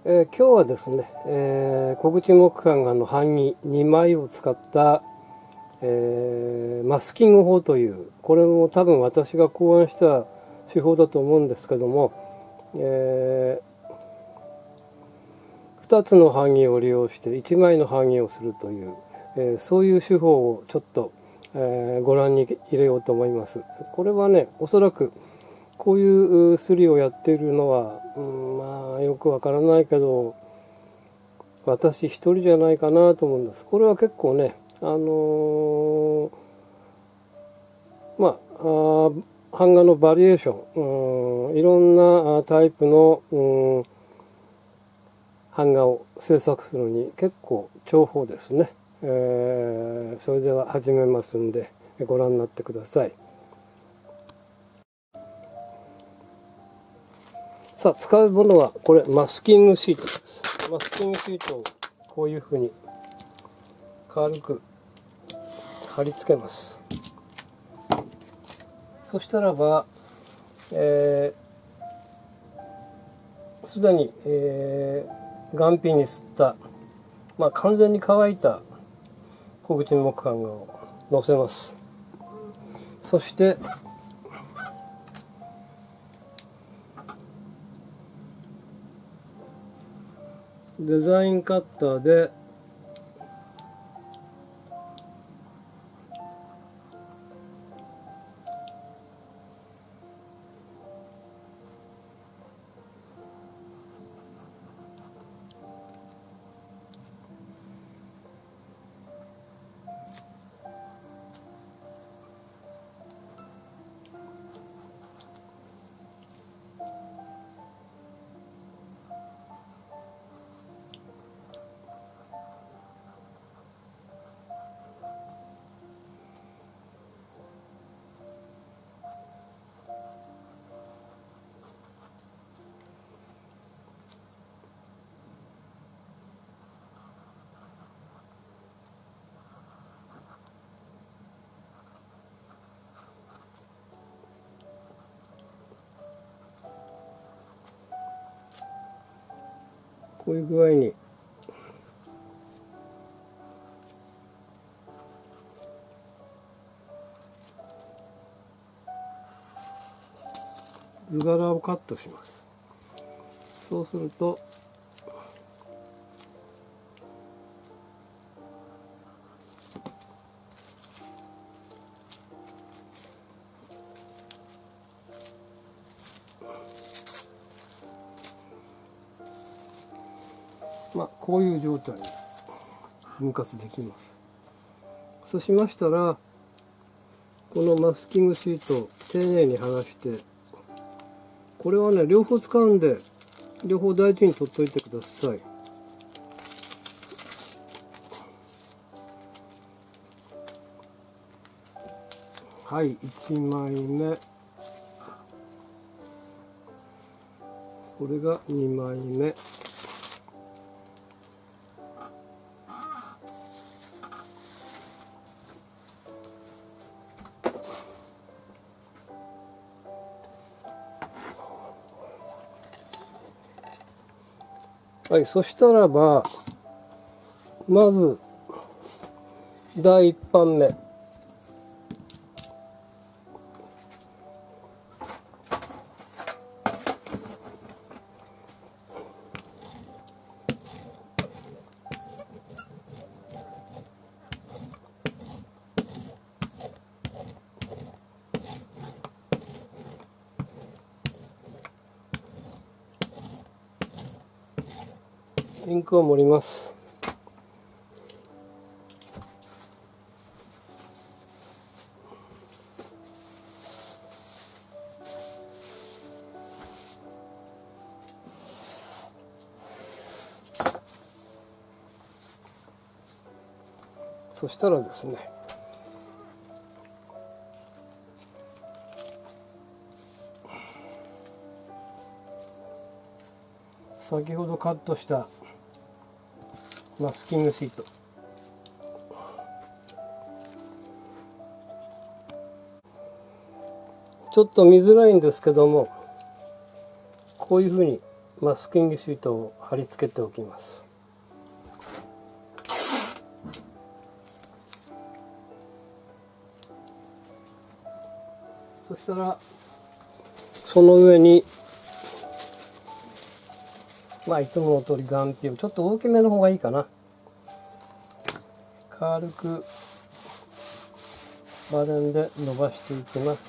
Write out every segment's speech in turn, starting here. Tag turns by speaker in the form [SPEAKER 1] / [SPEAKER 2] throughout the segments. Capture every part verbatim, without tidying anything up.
[SPEAKER 1] えー、今日はですね、えー、小口木版画の版木にまいを使った、えー、マスキング法という、これも多分私が考案した手法だと思うんですけども、えー、ふたつの版木を利用していちまいの版木をするという、えー、そういう手法をちょっと、えー、ご覧に入れようと思います。これはね、おそらくこういうすりをやっているのは、うん、まあよくわからないけど、私一人じゃないかなと思うんです。これは結構ね、あのー、まあ、版画のバリエーション、うん、いろんなタイプの、うん、版画を制作するのに結構重宝ですね。えー、それでは始めますんで、ご覧になってください。さあ、使うものはこれマスキングシートです。マスキングシートをこういうふうに軽く貼り付けます。そしたらば、えー、すでに、えー、眼皮に吸った、まあ、完全に乾いた小口木版画をのせます。そしてデザインカッターでこういう具合に図柄をカットします。そうするとまあこういう状態に分割できます。そうしましたら、このマスキングシートを丁寧に剥がして、これはね両方使うんで両方大事に取っといてください。はい、いちまいめ、これがにまいめ、はい、そしたらばまずだいいち版目、インクを盛ります。そしたらですね、先ほどカットしたマスキングシート、ちょっと見づらいんですけども、こういうふうにマスキングシートを貼り付けておきます。そしたらその上に、まあいつもの通り眼皮をちょっと大きめの方がいいかな、軽くバレンで伸ばしていきます。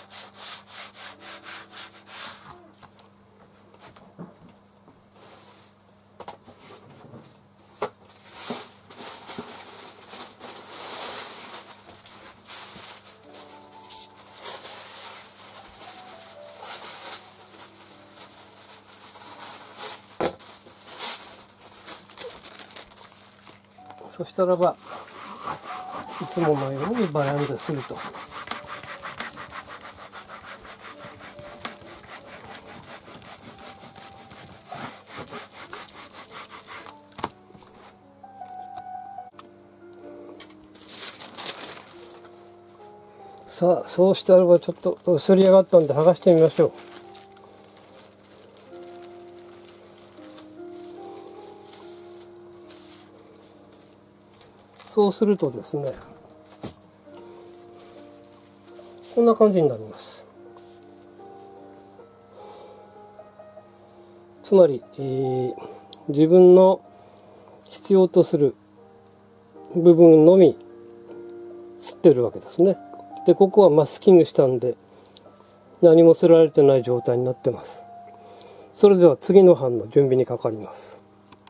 [SPEAKER 1] そしたらばいつものようにバレンですると。さあそうしたらばちょっと薄り上がったんで剥がしてみましょう。そうするとですね、こんな感じになります。つまり、えー、自分の必要とする部分のみ吸ってるわけですね。でここはマスキングしたんで何も吸られてない状態になってます。それでは次の版の準備にかかります。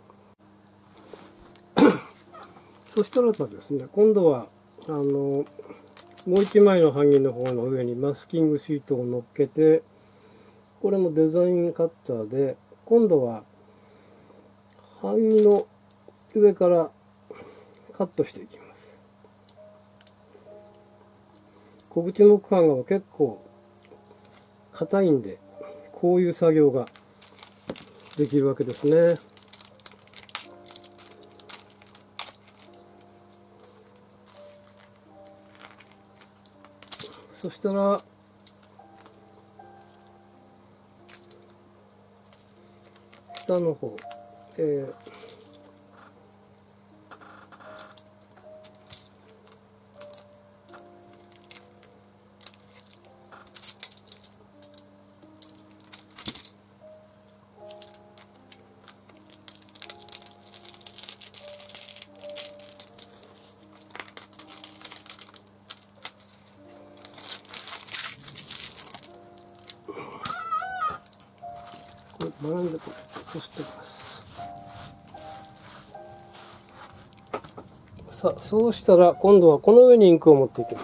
[SPEAKER 1] そしたらばですね、今度はあのもう一枚の版木の方の上にマスキングシートを乗っけて、これもデザインカッターで今度は版木の上からカットしていきます。小口木版画は結構硬いんで、こういう作業ができるわけですね。そしたら下の方、えー、これ学んでこうしておきます。さあそうしたら今度はこの上にインクを持っていきます。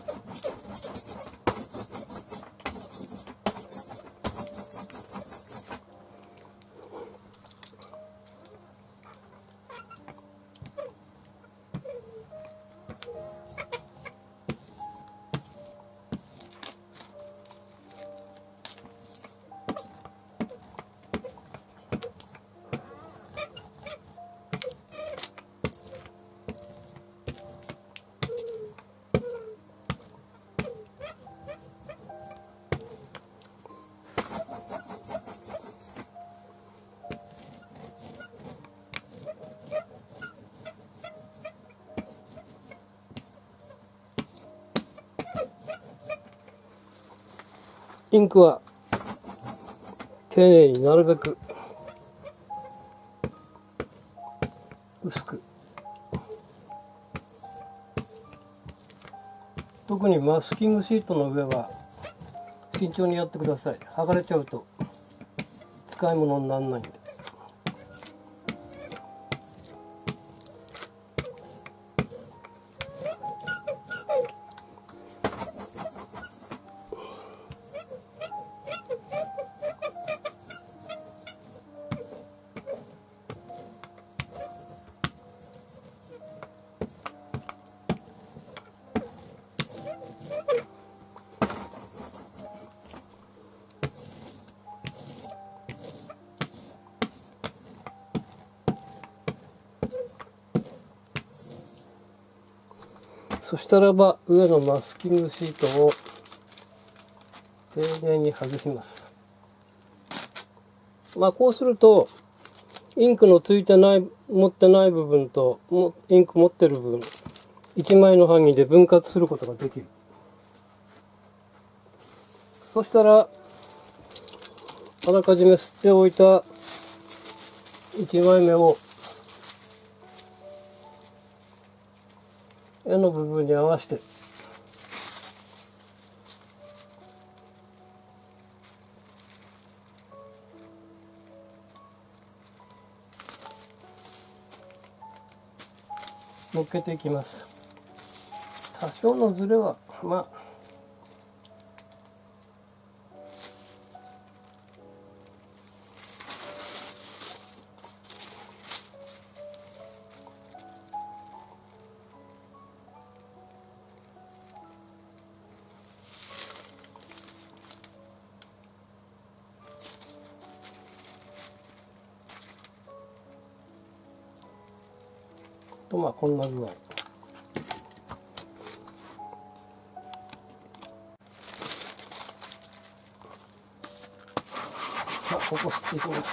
[SPEAKER 1] インクは丁寧になるべく薄く、特にマスキングシートの上は慎重にやってください。剥がれちゃうと使い物にならないんで。そしたらば上のマスキングシートを丁寧に外します。 まあこうするとインクのついてない持ってない部分ともインク持ってる部分いちまいの版木で分割することができる。そしたらあらかじめ吸っておいたいちまいめを絵の部分に合わせて乗っけていきます。多少のズレはまあとまあこんな具合。さあここ吸っていきます。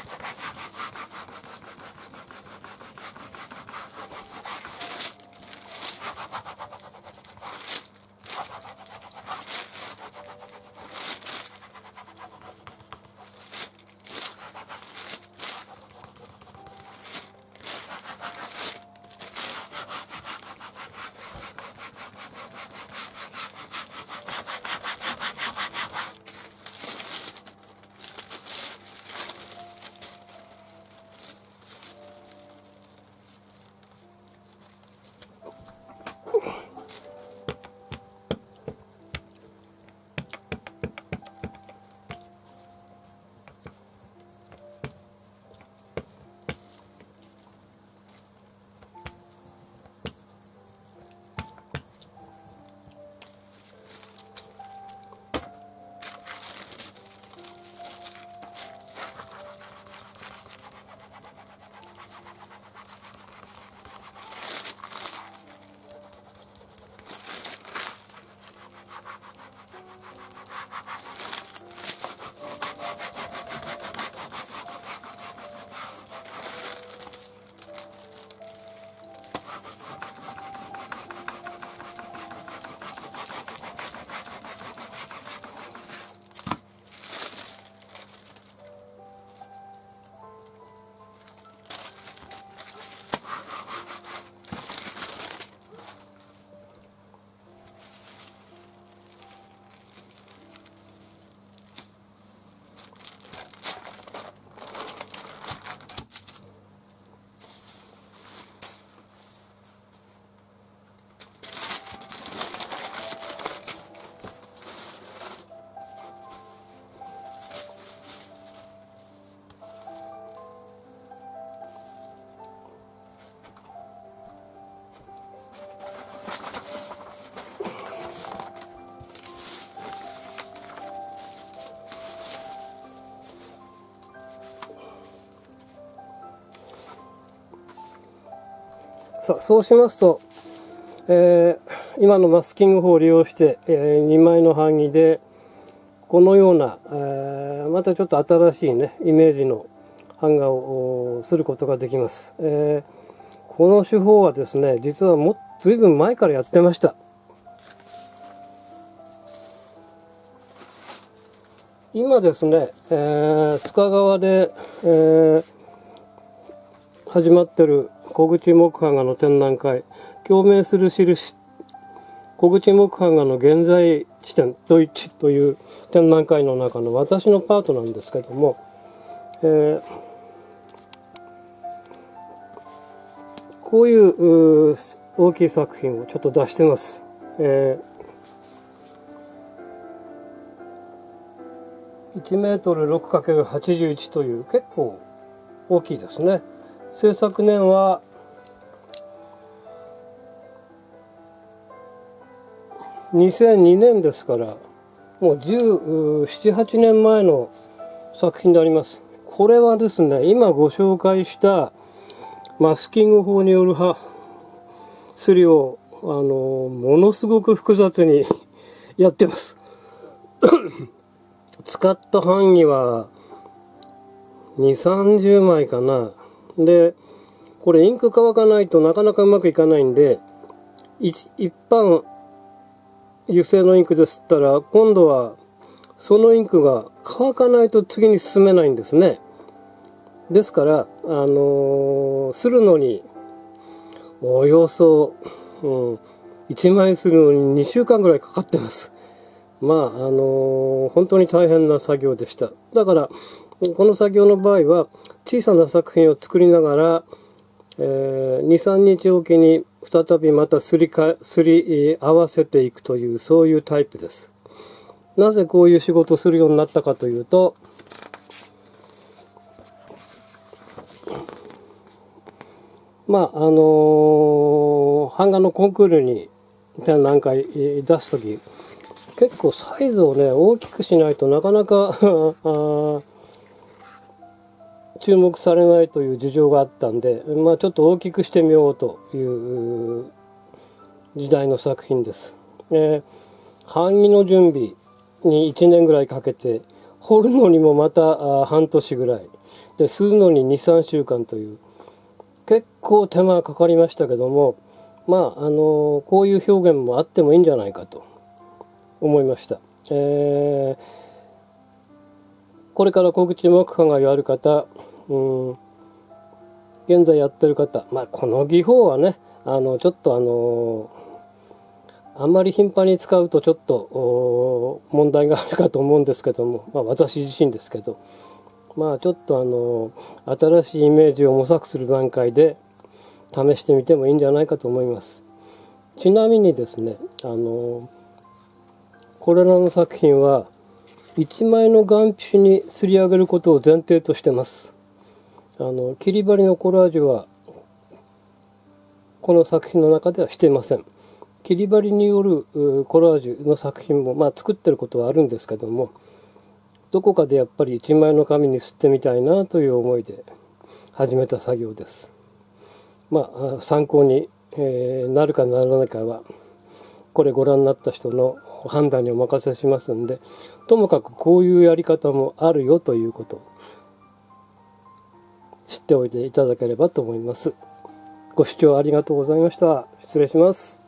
[SPEAKER 1] さあそうしますと、えー、今のマスキング法を利用して、えー、にまいの版木でこのような、えー、またちょっと新しいねイメージの版画をすることができます。えー、この手法はですね実はもずいぶん前からやってました。今ですね、えー、須賀川で、えー、始まってる小口木版画の展覧会共鳴する印小口木版画の現在地点ドイツという展覧会の中の私のパートなんですけども、えー、こういう大きい作品をちょっと出してます。えー、いちメートル ろくかけるはちじゅういち という結構大きいですね。制作年はにせんにねんですから、もうじゅうなな、はちねんまえの作品であります。これはですね、今ご紹介したマスキング法によるすりを、あの、ものすごく複雑にやってます。使った版木は、 に、さんじゅうまいかな。で、これインク乾かないとなかなかうまくいかないんで、一般油性のインクで吸ったら、今度はそのインクが乾かないと次に進めないんですね。ですから、あのー、するのに、およそ、うん、いちまいするのににしゅうかんぐらいかかってます。まあ、あのー、本当に大変な作業でした。だから、この作業の場合は、小さな作品を作りながら、えー、に、さんにちおきに再びまたすりか、すり合わせていくという、そういうタイプです。なぜこういう仕事をするようになったかというと、まあ、あのー、版画のコンクールに展覧会出すとき、結構サイズをね、大きくしないとなかなか注目されないという事情があったんで、まあちょっと大きくしてみようという時代の作品です。えー、版木の準備にいちねんぐらいかけて、彫るのにもまた半年ぐらい、で、吸うのにに、さんしゅうかんという、結構手間がかかりましたけども、まあ、あのー、こういう表現もあってもいいんじゃないかと思いました。えー、これから小口木版画をやる方、うん、現在やってる方、まあ、この技法はね、あの、ちょっとあのー、あんまり頻繁に使うとちょっと問題があるかと思うんですけども、まあ、私自身ですけど、まあちょっとあの新しいイメージを模索する段階で試してみてもいいんじゃないかと思います。ちなみにですね、あのこれらの作品はいちまいの岩筆にすり上げることを前提としてます。あの切り張りのコラージュはこの作品の中ではしていません。切り張りによるコラージュの作品もまあ作ってることはあるんですけども、どこかでやっぱり一枚の紙に吸ってみたいなという思いで始めた作業です。まあ参考に、えー、なるかならないかはこれご覧になった人の判断にお任せしますんで、ともかくこういうやり方もあるよということを知っておいていただければと思います。ご視聴ありがとうございました。失礼します。